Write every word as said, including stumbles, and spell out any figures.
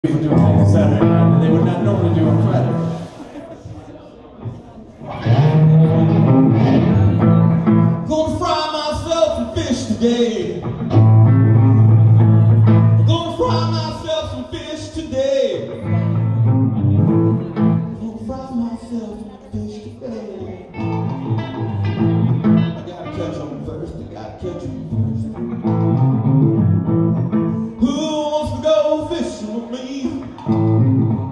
for doing things Saturday night that they would not normally do on Friday. Gonna fry myself some fish today. Gonna fry myself some fish today. Gonna fry myself some fish today. I gotta catch them first. I gotta catch them first. Who wants to go fishing with me?